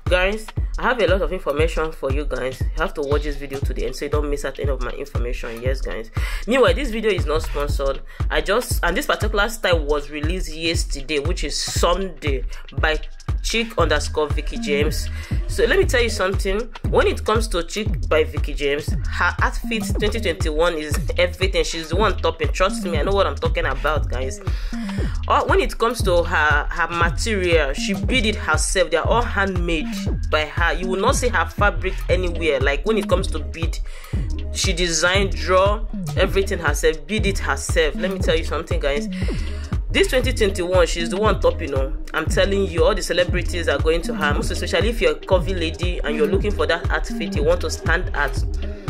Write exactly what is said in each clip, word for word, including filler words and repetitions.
guys, I have a lot of information for you guys. You have to watch this video to the end so you don't miss out any of my information. Yes guys. Meanwhile, this video is not sponsored. I just, and this particular style was released yesterday, which is Sunday, by Chick underscore Vicky James. So let me tell you something. When it comes to Chick by Vicky James, her outfit twenty twenty-one is everything. She's the one topping. Trust me, I know what I'm talking about, guys. Or when it comes to her her material, she beat it herself. They are all handmade by her. You will not see her fabric anywhere. Like when it comes to bead, she designed, draw everything herself, beat it herself. Let me tell you something, guys. This twenty twenty-one, she's the one top, you know. I'm telling you, all the celebrities are going to her. Most especially if you're a curvy lady and you're looking for that outfit, you want to stand out,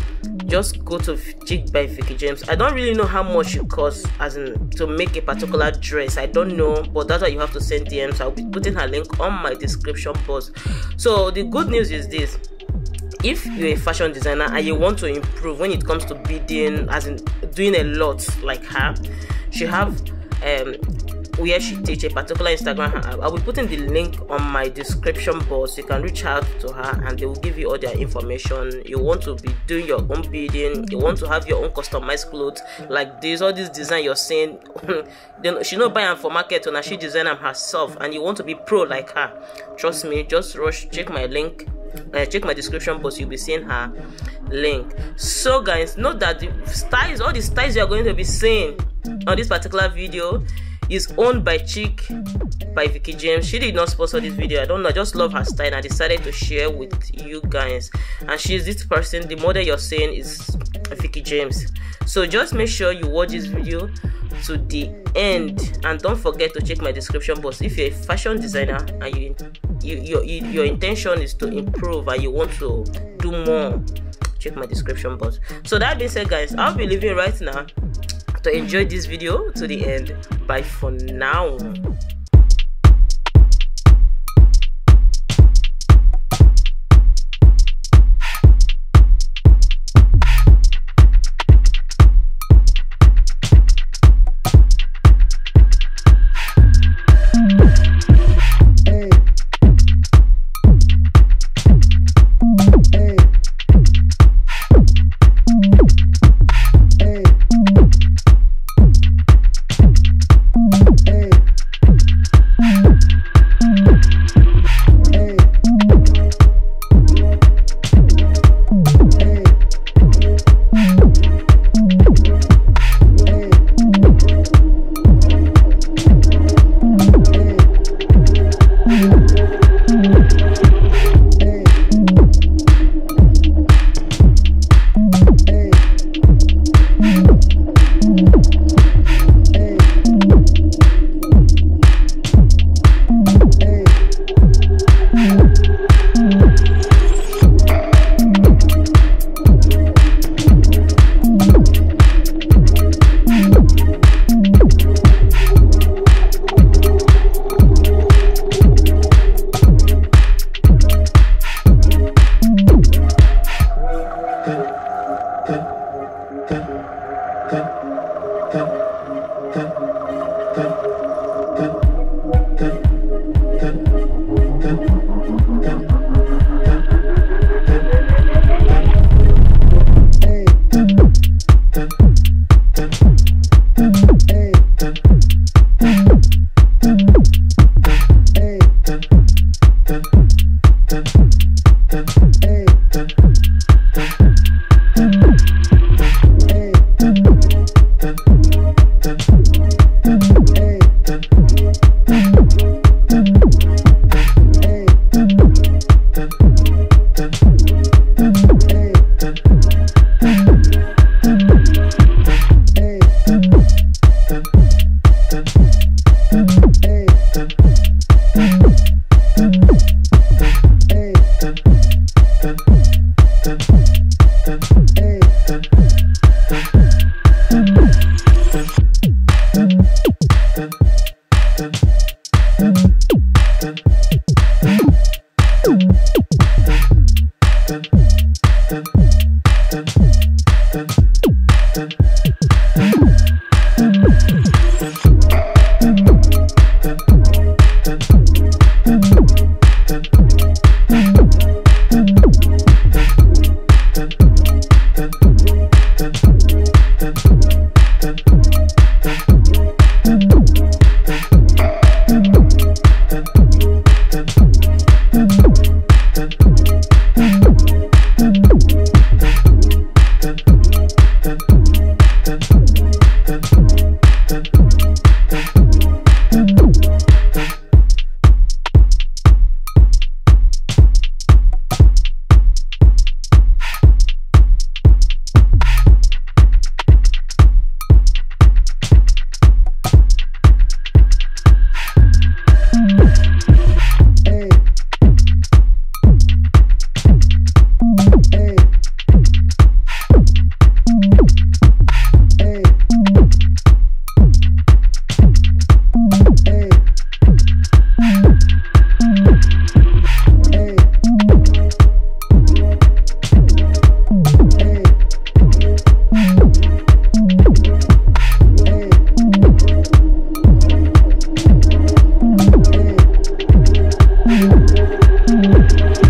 just go to Chick by Vicky James. I don't really know how much it costs as in to make a particular dress. I don't know, but that's why you have to send D Ms. I'll be putting her link on my description box. So the good news is this: if you're a fashion designer and you want to improve when it comes to beading, as in doing a lot like her, she have um where she teach a particular Instagram. I'll be putting the link on my description box. You can reach out to her and they will give you all their information. You want to be doing your own beading, you want to have your own customized clothes like this, all this design you're saying, then she not buy them for market, and she design them herself, and you want to be pro like her, trust me, just rush, check my link, uh, check my description box, you'll be seeing her link. So guys, note that the styles, all the styles you're going to be seeing on this particular video is owned by Chick by Vicky James. She did not sponsor this video. I don't know, I just love her style and I decided to share with you guys. And she's this person, the model you're saying is Vicky James. So just make sure you watch this video to the end, and don't forget to check my description box. If you're a fashion designer and you, you, you, you your intention is to improve and you want to do more, check my description box. So that being said, guys, I'll be leaving right now to enjoy this video to the end. Bye for now. Thank you. you.